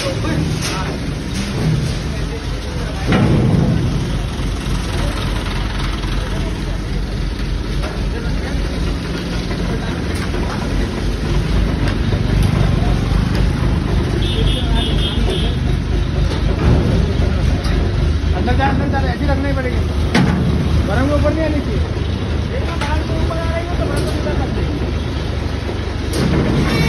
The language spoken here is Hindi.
अंदर ऐसी रखनी पड़ेगी, बर्फ के ऊपर नहीं आनी चाहिए। ऊपर आ रही है तो बर्फ को